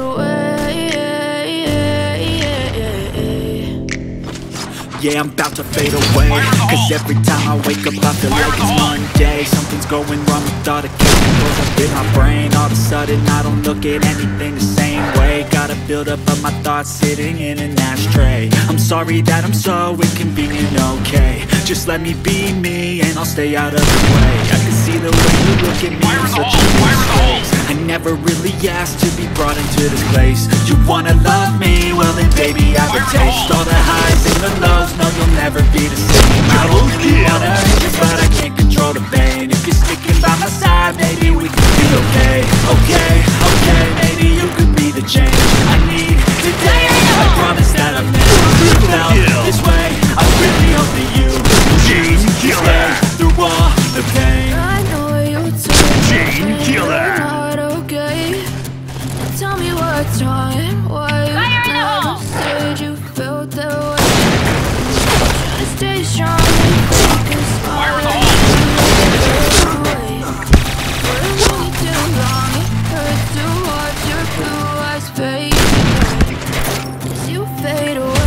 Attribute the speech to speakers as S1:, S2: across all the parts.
S1: Yeah, I'm about to fade away, cause every time I wake up I feel like it's Monday. Something's going wrong with all the chemicals up in my brain. All of a sudden I don't look at anything the same way. Got a buildup of my thoughts sitting in an ashtray. I'm sorry that I'm so inconvenient, okay. Just let me be me and I'll stay out of the way. I can see the way you look at me in such a mistakes. I never really asked to be brought into this place. You wanna love me? Well then baby I will taste all the highs and the lows. No, you'll never be the same. I don't really wanna hurt you, but I can't control the pain. If you're sticking by my side, maybe we could be okay. Okay, maybe you could be the change I need today. I promise that I've never felt this way. I really hope that you stay through all the pain.
S2: I know you told me you're not okay. Tell me what's wrong and why you never said you felt that way. Stay strong and take a smile away. But it won't be too long. It hurts to watch your blue eyes fade as you fade away.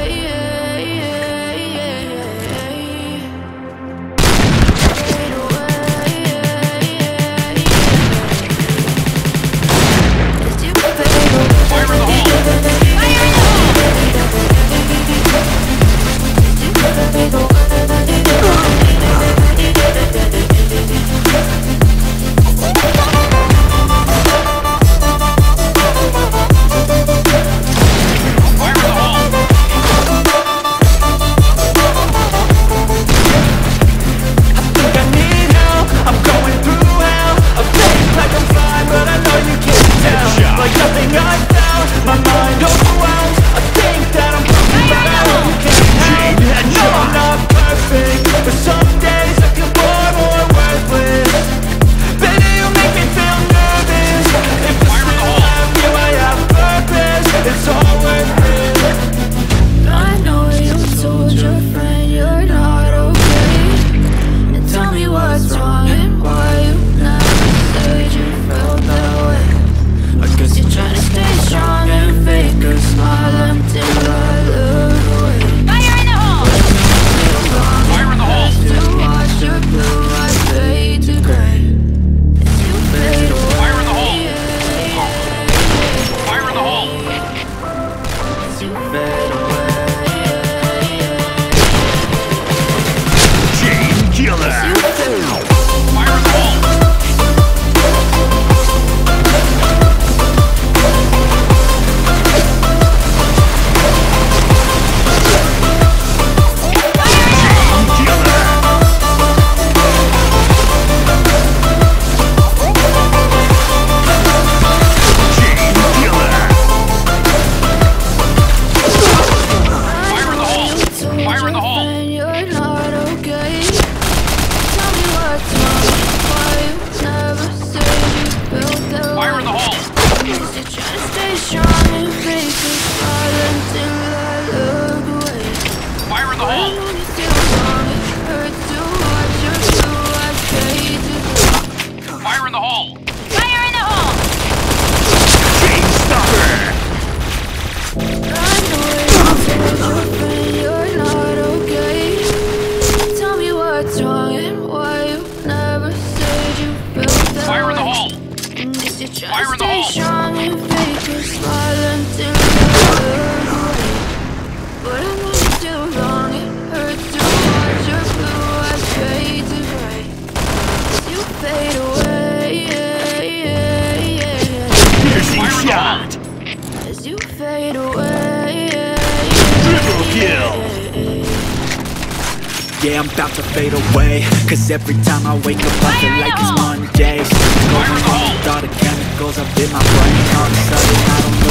S1: Yeah, I'm about to fade away, cause every time I wake up I feel like it's Monday. Something's going wrong with all the chemicals up in my brain. All of a sudden I don't